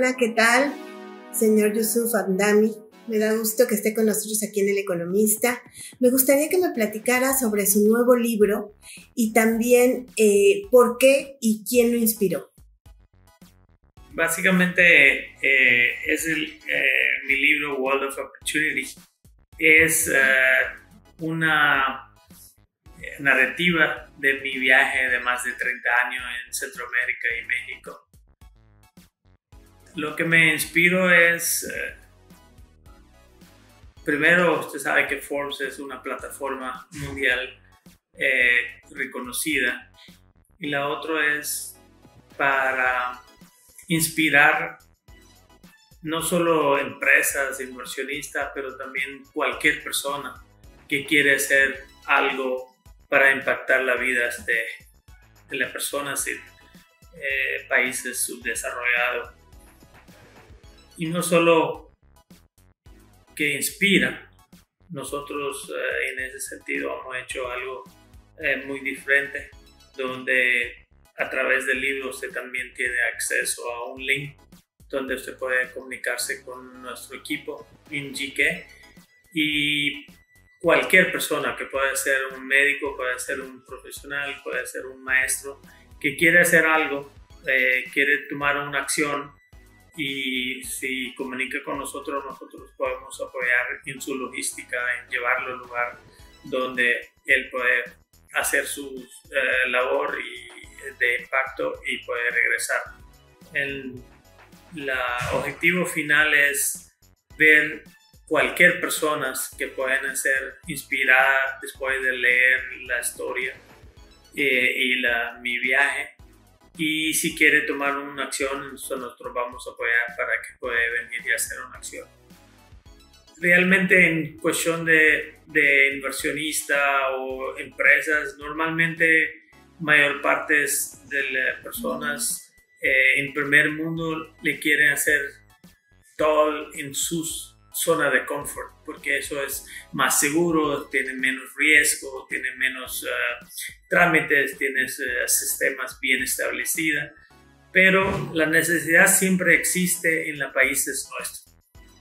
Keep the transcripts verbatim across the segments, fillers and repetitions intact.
Hola, ¿qué tal? Señor Yusuf Hamdani, me da gusto que esté con nosotros aquí en El Economista. Me gustaría que me platicara sobre su nuevo libro y también eh, por qué y quién lo inspiró. Básicamente eh, es el, eh, mi libro World of Opportunity. Es uh, una narrativa de mi viaje de más de treinta años en Centroamérica y México. Lo que me inspiró es, eh, primero, usted sabe que Forbes es una plataforma mundial eh, reconocida, y la otra es para inspirar no solo empresas, inversionistas, pero también cualquier persona que quiere hacer algo para impactar la vida de, de las personas en eh, países subdesarrollados. Y no solo que inspira, nosotros eh, en ese sentido hemos hecho algo eh, muy diferente, donde a través del libro usted también tiene acceso a un link donde usted puede comunicarse con nuestro equipo en G K, y cualquier persona, que puede ser un médico, puede ser un profesional, puede ser un maestro, que quiere hacer algo, eh, quiere tomar una acción, y si comunica con nosotros, nosotros podemos apoyar en su logística, en llevarlo al lugar donde él puede hacer su eh, labor y, de impacto y puede regresar. El la objetivo final es ver cualquier persona que puedan ser inspirada después de leer la historia eh, y la, mi viaje. Y si quiere tomar una acción, nosotros vamos a apoyar para que pueda venir y hacer una acción. Realmente en cuestión de, de inversionista o empresas, normalmente mayor parte de las personas eh, en primer mundo le quieren hacer todo en su zona de confort, porque eso es más seguro, tiene menos riesgo, tiene menos uh, trámites, tiene uh, sistemas bien establecidos, pero la necesidad siempre existe en los países nuestros.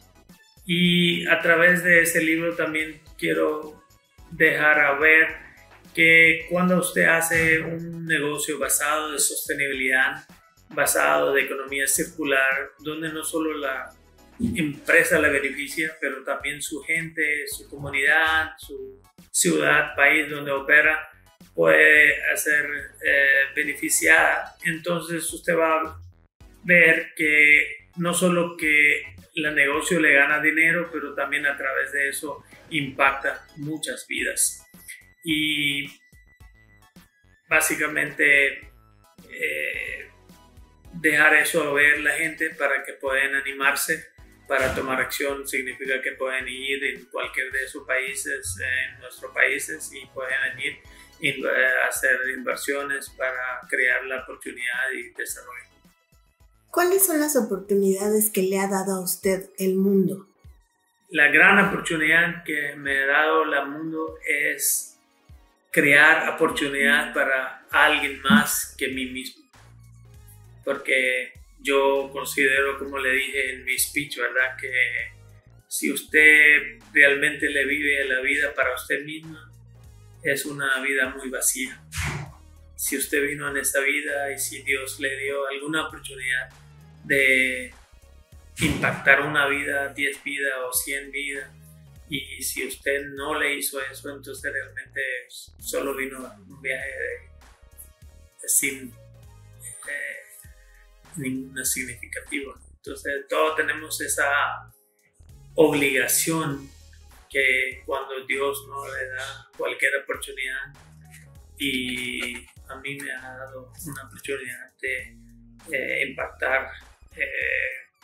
Y a través de ese libro también quiero dejar a ver que cuando usted hace un negocio basado en sostenibilidad, basado de economía circular, donde no solo la empresa la beneficia, pero también su gente, su comunidad, su ciudad, país donde opera, puede ser eh, beneficiada. Entonces usted va a ver que no solo que el negocio le gana dinero, pero también a través de eso impacta muchas vidas. Y básicamente eh, dejar eso a ver la gente para que puedan animarse para tomar acción. Significa que pueden ir en cualquier de sus países, en nuestros países, y pueden ir a hacer inversiones para crear la oportunidad y desarrollo. ¿Cuáles son las oportunidades que le ha dado a usted el mundo? La gran oportunidad que me ha dado el mundo es crear oportunidad para alguien más que mí mismo. Porque yo considero, como le dije en mi speech, ¿verdad?, que si usted realmente le vive la vida para usted mismo, es una vida muy vacía. Si usted vino en esta vida y si Dios le dio alguna oportunidad de impactar una vida, diez vidas o cien vidas, y si usted no le hizo eso, entonces realmente solo vino un viaje de, de sin eh, ningún significativo. Entonces todos tenemos esa obligación que cuando Dios no le da cualquier oportunidad, y a mí me ha dado una oportunidad de eh, impactar eh,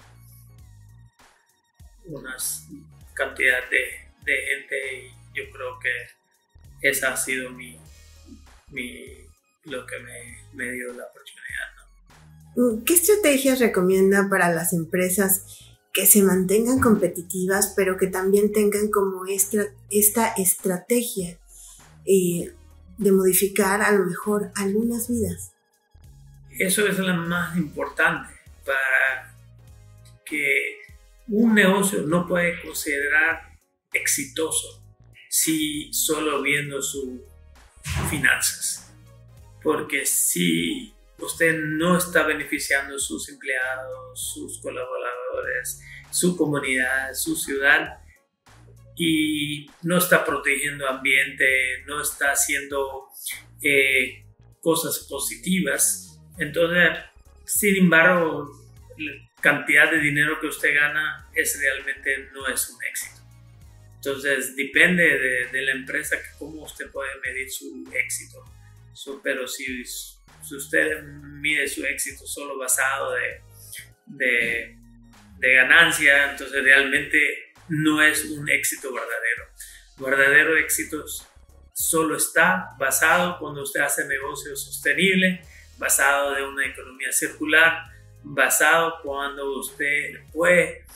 unas cantidad de, de gente, y yo creo que esa ha sido mi, mi lo que me, me dio la oportunidad, ¿no? ¿Qué estrategias recomienda para las empresas que se mantengan competitivas, pero que también tengan como esta, esta estrategia eh, de modificar a lo mejor algunas vidas? Eso es lo más importante para que un negocio no puede considerar exitoso si solo viendo sus finanzas, porque si usted no está beneficiando a sus empleados, sus colaboradores, su comunidad, su ciudad, y no está protegiendo ambiente, no está haciendo eh, cosas positivas, entonces, sin embargo, la cantidad de dinero que usted gana es realmente no es un éxito. Entonces, depende de, de la empresa que cómo usted puede medir su éxito. So, pero si, si usted mide su éxito solo basado de, de, de ganancia, entonces realmente no es un éxito verdadero. Verdadero éxito solo está basado cuando usted hace negocios sostenibles, basado de una economía circular, basado cuando usted puede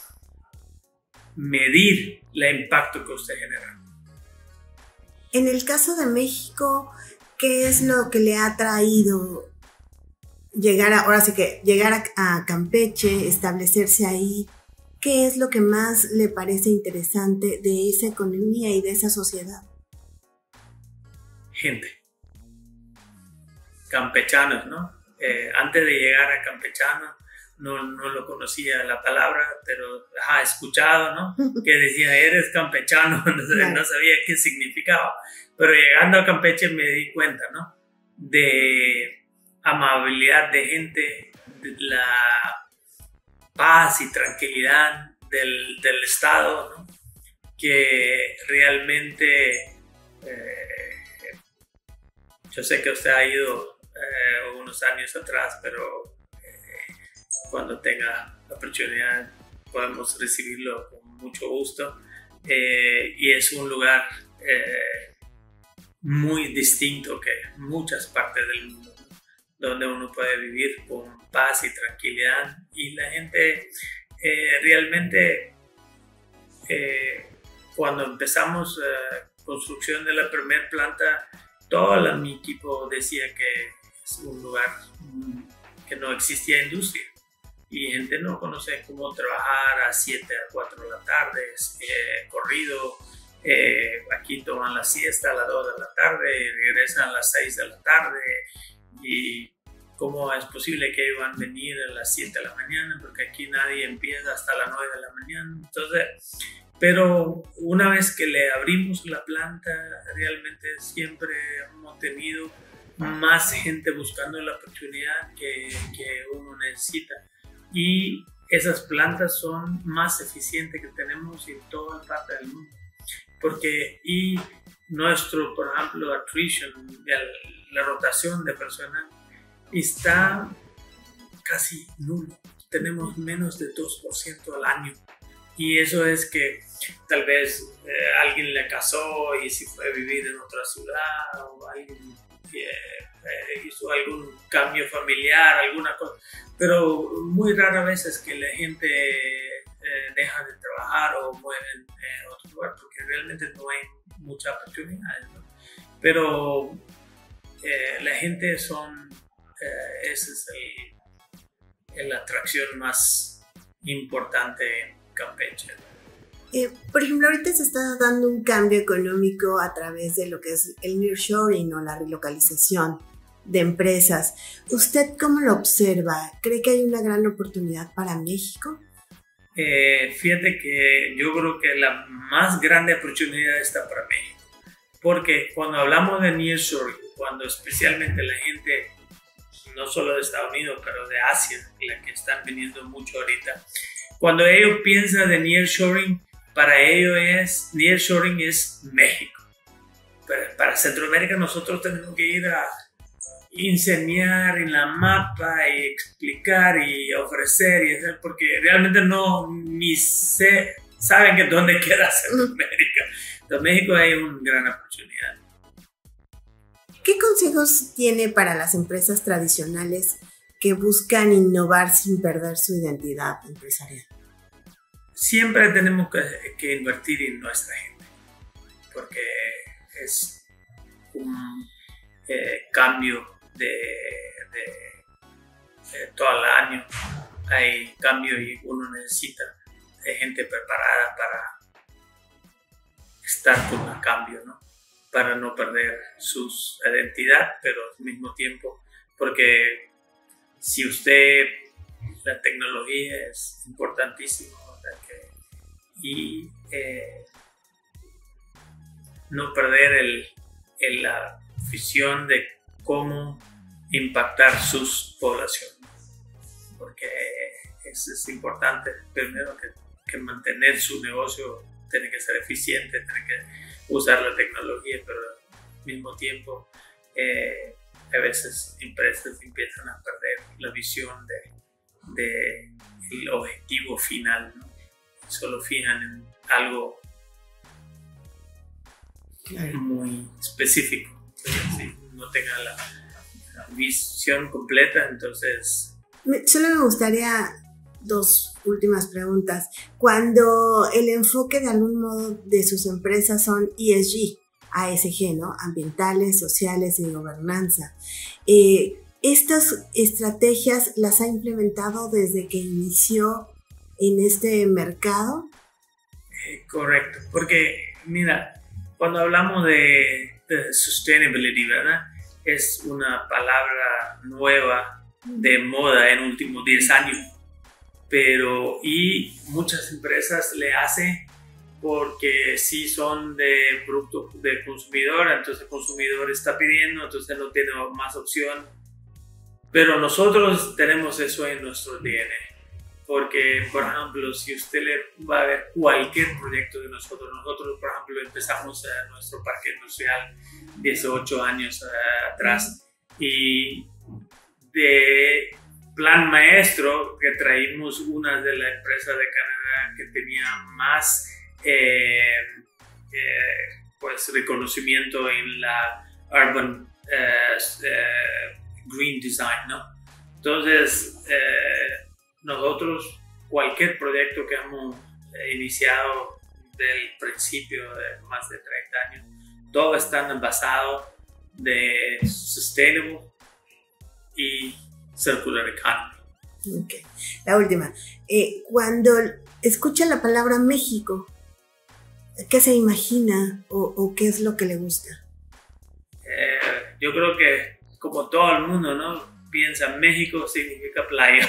medir el impacto que usted genera. En el caso de México, ¿qué es lo que le ha traído llegar a, ahora sí que llegar a, a Campeche, establecerse ahí? ¿Qué es lo que más le parece interesante de esa economía y de esa sociedad? Gente. Campechanos, ¿no? Eh, antes de llegar a campechano, no, no lo conocía la palabra, pero ha escuchado, ¿no? Que decía, eres campechano, no, claro. No sabía qué significaba. Pero llegando a Campeche me di cuenta, ¿no? De amabilidad de gente, de la paz y tranquilidad del, del estado, ¿no? Que realmente, eh, yo sé que usted ha ido eh, unos años atrás, pero eh, cuando tenga la oportunidad podemos recibirlo con mucho gusto. Eh, y es un lugar eh, muy distinto que muchas partes del mundo, ¿no? Donde uno puede vivir con paz y tranquilidad, y la gente eh, realmente eh, cuando empezamos la eh, construcción de la primera planta, todo la, mi equipo decía que es un lugar que no existía industria y gente no conoce cómo trabajar a siete a cuatro de la tarde, eh, corrido. Eh, aquí toman la siesta a las dos de la tarde, regresan a las seis de la tarde, y cómo es posible que iban a venir a las siete de la mañana, porque aquí nadie empieza hasta las nueve de la mañana. Entonces, pero una vez que le abrimos la planta, realmente siempre hemos tenido más gente buscando la oportunidad que, que uno necesita, y esas plantas son más eficientes que tenemos en toda parte del mundo. Porque y nuestro, por ejemplo, attrition, la rotación de personal está casi nulo. Tenemos menos de dos por ciento al año. Y eso es que tal vez eh, alguien le casó y se fue a vivir en otra ciudad, o alguien eh, eh, hizo algún cambio familiar, alguna cosa. Pero muy rara vez es que la gente Eh, dejan de trabajar o mueven en otro lugar, porque realmente no hay muchas oportunidades, ¿no? Pero eh, la gente son, eh, esa es el, la atracción más importante en Campeche. Eh, por ejemplo, ahorita se está dando un cambio económico a través de lo que es el nearshoring o la relocalización de empresas. ¿Usted cómo lo observa? ¿Cree que hay una gran oportunidad para México? Eh, fíjate que yo creo que la más grande oportunidad está para México, porque cuando hablamos de nearshoring, cuando especialmente la gente, no solo de Estados Unidos, pero de Asia, la que están viniendo mucho ahorita, cuando ellos piensan de nearshoring, para ellos es, nearshoring es México. Para, para Centroamérica nosotros tenemos que ir a enseñar en la mapa y explicar y ofrecer y hacer, porque realmente no ni sé, saben que dónde queda Centroamérica. En México hay una gran oportunidad. ¿Qué consejos tiene para las empresas tradicionales que buscan innovar sin perder su identidad empresarial? Siempre tenemos que, que invertir en nuestra gente, porque es un eh, cambio De, de, de todo el año. hay cambio y uno necesita de gente preparada para estar con el cambio, ¿no? Para no perder su identidad, pero al mismo tiempo, porque si usted, la tecnología es importantísima, ¿verdad? Que, y eh, no perder el, el, la visión de cómo impactar sus poblaciones, porque eso es importante. Primero que, que mantener su negocio tiene que ser eficiente, tiene que usar la tecnología, pero al mismo tiempo eh, a veces empresas empiezan a perder la visión de, de el objetivo final, ¿no? Solo fijan en algo claro, muy específico. Entonces, si no tenga la, la visión completa, entonces... Solo me gustaría dos últimas preguntas. Cuando el enfoque de algún modo de sus empresas son E S G, A S G, ¿no? Ambientales, sociales y gobernanza. Eh, ¿Estas estrategias las ha implementado desde que inició en este mercado? Eh, correcto, porque mira, cuando hablamos de, de sustainability, ¿verdad? Es una palabra nueva de moda en los últimos diez años, pero y muchas empresas le hacen porque si son de producto de consumidor, entonces el consumidor está pidiendo, entonces no tiene más opción. Pero nosotros tenemos eso en nuestro D N A, porque, por ejemplo, si usted le va a ver cualquier proyecto de nosotros, nosotros, por ejemplo, empezamos a nuestro parque industrial dieciocho años uh, atrás, y de plan maestro que traímos una de las empresas de Canadá que tenía más eh, eh, pues reconocimiento en la urban eh, eh, green design, ¿no? Entonces eh, nosotros cualquier proyecto que hemos eh, iniciado del principio de más de treinta años, todo está basado de sustainable y circular economy. Okay. La última. Eh, cuando escucha la palabra México, ¿qué se imagina o, o qué es lo que le gusta? Eh, yo creo que como todo el mundo, ¿no? Piensa México significa playa.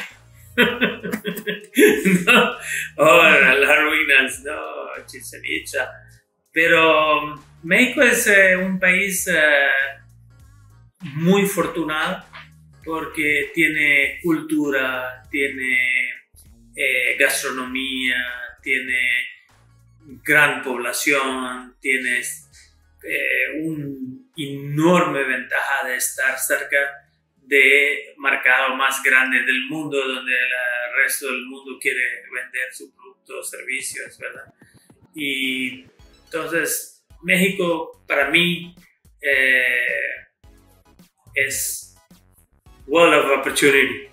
No, oh, las ruinas, no, Chichén Itzá. Pero México es eh, un país eh, muy afortunado porque tiene cultura, tiene eh, gastronomía, tiene gran población, tiene eh, una enorme ventaja de estar cerca de mercado más grande del mundo, donde el resto del mundo quiere vender sus productos, servicios, ¿verdad? Y entonces México para mí eh, es world of opportunity.